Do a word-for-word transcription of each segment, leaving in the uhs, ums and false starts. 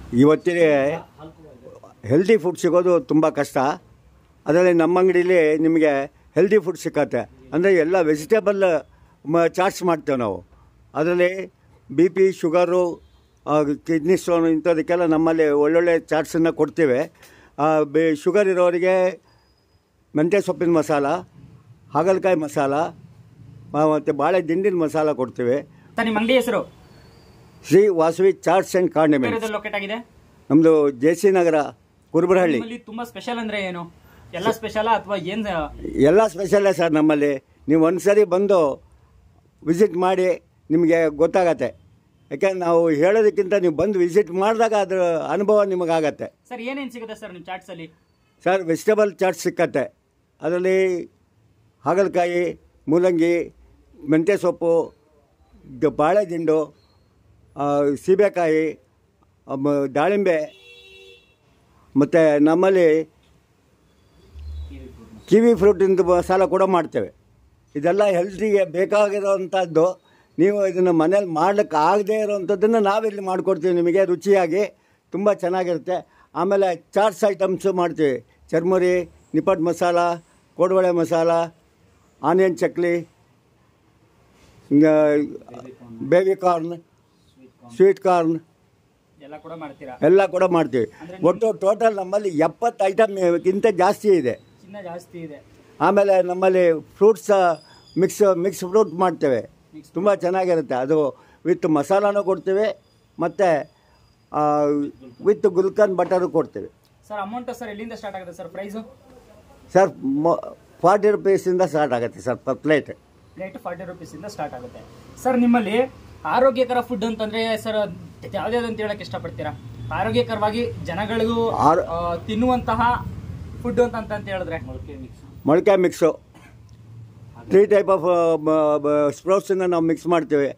ಇವತ್ತಿಗೆ healthy food ಸಿಗೋದು ತುಂಬ ಕಷ್ಟ. ಅದರಲ್ಲಿ ನಮ್ಮ ಅಂಗಡೀಲಿ ನಿಮಗೆ ಹೆಲ್ದಿ ಫುಡ್ ಸಿಕ್ಕತ್ತೆ. ಅಂದರೆ ಎಲ್ಲ ವೆಜಿಟೇಬಲ್ ಮ ಚಾಟ್ಸ್ ಮಾಡ್ತೇವೆ ನಾವು. ಅದರಲ್ಲಿ B P sugar kidney stone ಇಂಥದಕ್ಕೆಲ್ಲ ನಮ್ಮಲ್ಲಿ ಒಳ್ಳೊಳ್ಳೆ ಚಾಟ್ಸನ್ನು ಕೊಡ್ತೇವೆ. ಬಿ ಶುಗರ್ ಇರೋರಿಗೆ ಮೆಂತ್ಯ ಸೊಪ್ಪಿನ ಮಸಾಲ, ಹಾಗಲಕಾಯಿ ಮಸಾಲ ಮತ್ತು ಬಾಳೆ ದಿಂಡಿನ ಮಸಾಲ ಕೊಡ್ತೇವೆ. ನಿಮ್ಮ ಅಂಗಡಿ ಹೆಸರು Shri Vasavi chats and condiments. Locate ಆಗಿದೆ ನಮ್ಮದು ಜೆ ಸಿ ನಗರ, ಕುರುಬರಹಳ್ಳಿ. ತುಂಬ ಸ್ಪೆಷಲ್ ಅಂದರೆ ಏನು? ಎಲ್ಲ ಸ್ಪೆಷಲಾ ಅಥವಾ ಏನು? ಎಲ್ಲ ಸ್ಪೆಷಲ್ಲೇ ಸರ್ ನಮ್ಮಲ್ಲಿ. ನೀವು ಒಂದು ಸರಿ ಬಂದು ವಿಸಿಟ್ ಮಾಡಿ ನಿಮಗೆ ಗೊತ್ತಾಗತ್ತೆ. ಯಾಕೆಂದ್ರೆ ನಾವು ಹೇಳೋದಕ್ಕಿಂತ ನೀವು ಬಂದು ವಿಸಿಟ್ ಮಾಡಿದಾಗ ಅದರ ಅನುಭವ ನಿಮಗಾಗತ್ತೆ. ಸರ್ ಏನೇನು ಸಿಗುತ್ತೆ ಸರ್ ನಿಮ್ಮ ಚಾಟ್ಸಲ್ಲಿ? ಸರ್ ವೆಜಿಟೇಬಲ್ ಚಾಟ್ಸ್ ಸಿಕ್ಕತ್ತೆ. ಅದರಲ್ಲಿ ಹಾಗಲಕಾಯಿ, ಮೂಲಂಗಿ, ಮೆಂತ್ಯ ಸೊಪ್ಪು, ಬಾಳೆ ದಿಂಡು, ಸೀಬೆಕಾಯಿ, ದಾಳಿಂಬೆ, ಮತ್ತು ನಮ್ಮಲ್ಲಿ ಕಿವಿ ಫ್ರೂಟಿಂದು ಮಸಾಲ ಕೂಡ ಮಾಡ್ತೇವೆ. ಇದೆಲ್ಲ ಹೆಲ್ತಿಗೆ ಬೇಕಾಗಿರೋವಂಥದ್ದು. ನೀವು ಇದನ್ನು ಮನೇಲಿ ಮಾಡ್ಲಿಕ್ಕೆ ಆಗದೇ ಇರೋವಂಥದ್ದನ್ನು ನಾವಿಲ್ಲಿ ಮಾಡಿಕೊಡ್ತೀವಿ ನಿಮಗೆ ರುಚಿಯಾಗಿ. ತುಂಬ ಚೆನ್ನಾಗಿರುತ್ತೆ. ಆಮೇಲೆ ಚಾಟ್ಸ್ ಐಟಮ್ಸು ಮಾಡ್ತೀವಿ. Churmuri, nippattu masala, kodubale masala, onion chakli, baby corn, sweet corn ಎಲ್ಲ ಕೂಡ ಮಾಡ್ತೀರಾ? ಎಲ್ಲ ಕೂಡ ಮಾಡ್ತೀವಿ. ಒಟ್ಟು ಟೋಟಲ್ ನಮ್ಮಲ್ಲಿ ಎಪ್ಪತ್ತು ಐಟಮ್ಗಿಂತ ಜಾಸ್ತಿ ಇದೆ. ಜಾಸ್ತಿ ಇದೆ. ಆಮೇಲೆ ನಮ್ಮಲ್ಲಿ ಫ್ರೂಟ್ಸ್ ಮಿಕ್ಸ್ ಮಿಕ್ಸ್ ಫ್ರೂಟ್ ಮಾಡ್ತೇವೆ. ತುಂಬ ಚೆನ್ನಾಗಿರುತ್ತೆ. ಅದು ವಿತ್ ಮಸಾಲಾನೂ ಕೊಡ್ತೇವೆ ಮತ್ತು ವಿತ್ ಗುಲ್ಕನ್ ಬಟರು ಕೊಡ್ತೇವೆ. ಸರ್ ಅಮೌಂಟ್ ಸರ್ ಎಲ್ಲಿಂದ ಸ್ಟಾರ್ಟ್ ಆಗುತ್ತೆ ಸರ್ ಪ್ರೈಸು? ಸರ್ ಫಾರ್ಟಿ ರುಪೀಸಿಂದ ಸ್ಟಾರ್ಟ್ ಆಗುತ್ತೆ sir per plate. Plate forty ರುಪೀಸಿಂದ ಸ್ಟಾರ್ಟ್ ಆಗುತ್ತೆ. ಸರ್ ನಿಮ್ಮಲ್ಲಿ ಆರೋಗ್ಯಕರ ಫುಡ್ ಅಂತಂದರೆ ಸರ್ ಯಾವುದ್ಯಾವ್ದು ಅಂತ ಹೇಳಕ್ಕೆ ಇಷ್ಟಪಡ್ತೀರಾ? ಆರೋಗ್ಯಕರವಾಗಿ ಜನಗಳಿಗೂ ತಿನ್ನುವಂತಹ ಫುಡ್ ಅಂತ ಅಂತ ಹೇಳಿದ್ರೆ ಮೊಳಕೆ ಮಿಕ್ಸು, ತ್ರೀ ಟೈಪ್ ಆಫ್ ಸ್ಪ್ರೌಟ್ಸನ್ನು ನಾವು ಮಿಕ್ಸ್ ಮಾಡ್ತೀವಿ.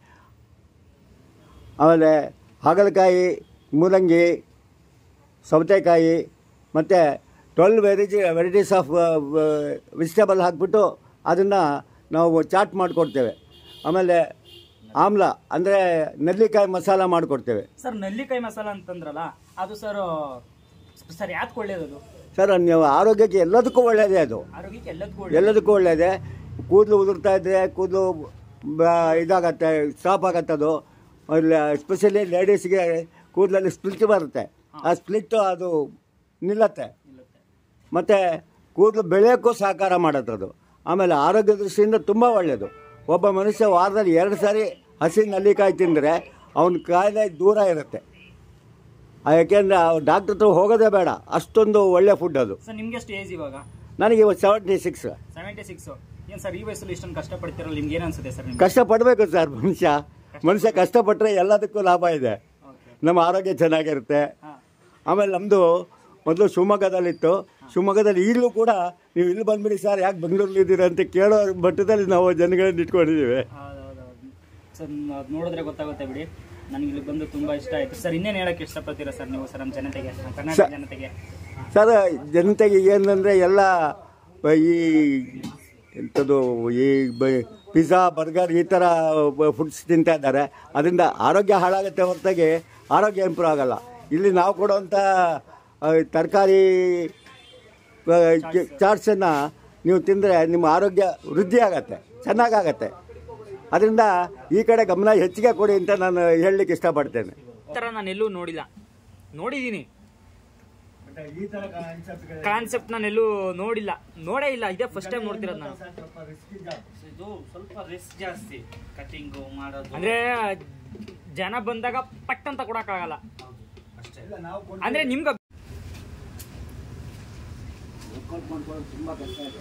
ಆಮೇಲೆ ಹಾಗಲಕಾಯಿ, ಮೂಲಂಗಿ, ಸೌತೆಕಾಯಿ ಮತ್ತು twelve variety varieties of vegetable ಹಾಕಿಬಿಟ್ಟು ಅದನ್ನು ನಾವು ಚಾಟ್ ಮಾಡಿಕೊಡ್ತೇವೆ. ಆಮೇಲೆ ಆಮ್ಲ ಅಂದರೆ ನೆಲ್ಲಿಕಾಯಿ ಮಸಾಲ ಮಾಡಿಕೊಡ್ತೇವೆ. ಸರ್ ನೆಲ್ಲಿಕಾಯಿ ಮಸಾಲ ಅಂತಂದ್ರಲ್ಲ, ಅದು ಸರ್ ಸರ್ ಯಾಕೆ ಒಳ್ಳೇದು? ಸರ್ ನೀವು ಆರೋಗ್ಯಕ್ಕೆ ಎಲ್ಲದಕ್ಕೂ ಒಳ್ಳೆಯದೇ. ಅದು ಆರೋಗ್ಯಕ್ಕೆ ಎಲ್ಲದಕ್ಕೂ ಎಲ್ಲದಕ್ಕೂ ಒಳ್ಳೆಯದೇ. ಕೂದಲು ಉದುರ್ತಾ ಇದ್ದರೆ ಕೂದಲು ಇದಾಗತ್ತೆ, ಸ್ಟಾಪ್ ಆಗತ್ತೆ. ಅದು ಎಸ್ಪೆಷಲಿ ಲೇಡೀಸ್ಗೆ ಕೂದಲಲ್ಲಿ ಸ್ಪ್ಲಿಟ್ ಬರುತ್ತೆ. ಆ ಸ್ಪ್ಲಿಟ್ಟು ಅದು ನಿಲ್ಲತ್ತೆ ಮತ್ತು ಕೂದಲು ಬೆಳೆಯೋಕ್ಕೂ ಸಹಕಾರ ಮಾಡುತ್ತೆ ಅದು. ಆಮೇಲೆ ಆರೋಗ್ಯ ದೃಷ್ಟಿಯಿಂದ ತುಂಬ ಒಳ್ಳೆಯದು. ಒಬ್ಬ ಮನುಷ್ಯ ವಾರದಲ್ಲಿ ಎರಡು ಸಾರಿ ಹಸಿ ನೆಲ್ಲಿಕಾಯಿ ತಿಂದರೆ ಅವನ ಕಾಯಿಲೆ ದೂರ ಇರುತ್ತೆ. ಯಾಕೆಂದರೆ ಅವ್ರು ಡಾಕ್ಟರ್ ಹತ್ರ ಹೋಗೋದೇ ಬೇಡ, ಅಷ್ಟೊಂದು ಒಳ್ಳೆ ಫುಡ್ ಅದು. ಸರ್ ನಿಮ್ಗೆ ಎಷ್ಟು ಏಜ್ ಇವಾಗ? ನನಗೆ ಇವತ್ತು ಸೆವೆಂಟಿ ಸಿಕ್ಸ್ ಸೆವೆಂಟಿ ಸಿಕ್ಸ್ ಏನು ಸರ್ ಈ ವಯಸ್ಸಲ್ಲಿ ಇಷ್ಟೊಂದು ಕಷ್ಟಪಡ್ತಿರಲ್ಲ, ನಿಮ್ಗೆ ಏನು ಅನ್ಸುತ್ತೆ ಸರ್? ಕಷ್ಟಪಡಬೇಕು ಸರ್. ಮನುಷ್ಯ ಮನುಷ್ಯ ಕಷ್ಟಪಟ್ಟರೆ ಎಲ್ಲದಕ್ಕೂ ಲಾಭ ಇದೆ. ನಮ್ಮ ಆರೋಗ್ಯ ಚೆನ್ನಾಗಿರುತ್ತೆ. ಆಮೇಲೆ ನಮ್ಮದು ಮೊದಲು ಶಿವಮೊಗ್ಗದಲ್ಲಿತ್ತು. ಶಿವಮೊಗ್ಗದಲ್ಲಿ ಈಗಲೂ ಕೂಡ ನೀವು ಇಲ್ಲಿ ಬಂದ್ಬಿಡಿ ಸರ್, ಯಾಕೆ ಬೆಂಗಳೂರಲ್ಲಿ ಇದ್ದೀರಾ ಅಂತ ಕೇಳೋ ಮಟ್ಟದಲ್ಲಿ ನಾವು ಜನಗಳನ್ನ ಇಟ್ಕೊಂಡಿದ್ದೀವಿ. ಸರ್ ಅದು ನೋಡಿದ್ರೆ ಗೊತ್ತಾಗುತ್ತೆ ಬಿಡಿ. ನನಗೆ ಇಲ್ಲಿ ಬಂದು ತುಂಬ ಇಷ್ಟ ಆಯಿತು ಸರ್. ಇನ್ನೇನು ಹೇಳೋಕ್ಕೆ ಇಷ್ಟಪಡ್ತೀರಾ ಸರ್ ನೀವು ಸರ್ ನಮ್ಮ ಜನತೆಗೆ, ಕರ್ನಾಟಕ ಜನತೆಗೆ? ಸರ್ ಜನತೆಗೆ ಏನಂದರೆ ಎಲ್ಲ ಈ ಎಂಥದ್ದು ಈ ಪಿಜ್ಜಾ, ಬರ್ಗರ್ ಈ ಥರ ಫುಡ್ಸ್ ತಿಂತಾ ಇದ್ದಾರೆ. ಅದರಿಂದ ಆರೋಗ್ಯ ಹಾಳಾಗುತ್ತೆ ಹೊರತಾಗಿ ಆರೋಗ್ಯ ಇಂಪ್ರೂವ್ ಆಗೋಲ್ಲ. ಇಲ್ಲಿ ನಾವು ಕೊಡುವಂಥ ತರಕಾರಿ ಚಾಟ್ಸನ್ನು ನೀವು ತಿಂದರೆ ನಿಮ್ಮ ಆರೋಗ್ಯ ವೃದ್ಧಿ ಆಗತ್ತೆ, ಚೆನ್ನಾಗಾಗತ್ತೆ. ಅದರಿಂದ ಈ ಕಡೆ ಗಮನ ಹೆಚ್ಚಿಗೆ ಕೊಡಿ ಅಂತ ನಾನು ಹೇಳಲಿಕ್ಕೆ ಇಷ್ಟಪಡ್ತೇನೆ. ಈ ಥರ ನಾನು ಎಲ್ಲೂ ನೋಡಿಲ್ಲ, ನೋಡಿದ್ದೀನಿ ಈ ಥರ ಕಾನ್ಸೆಪ್ಟ್ ನಾನು ಎಲ್ಲೂ ನೋಡಿಲ್ಲ, ನೋಡೇ ಇಲ್ಲ. ಇದೇ ಫಸ್ಟ್ ಟೈಮ್ ನೋಡ್ತಿರೋದು ನಾನು. ಇದು ಸ್ವಲ್ಪ ರಿಸ್ಕ್ ಜಾಸ್ತಿ ಕಟಿಂಗು ಮಾಡೋದು. ಅಂದರೆ ಜನ ಬಂದಾಗ ಪಟ್ ಅಂತ ಕೊಡೋಕ್ಕಾಗಲ್ಲ ಅಷ್ಟೇ. ಅಂದರೆ ನಿಮ್ಗೆ ತುಂಬ ಕಷ್ಟ ಇದೆ.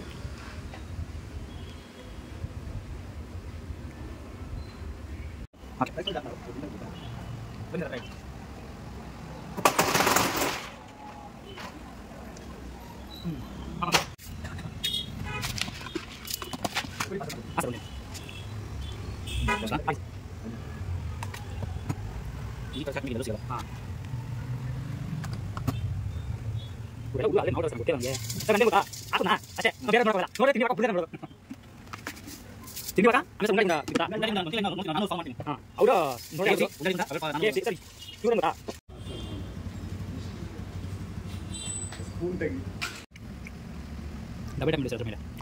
ಸ್ಪೂನ್ ತೆಗಿ ಡಬಲ್ ಟೈಮ್ ಬಿಡಿ ಸರ್ ಅದ್ರ ಮೇಲೆ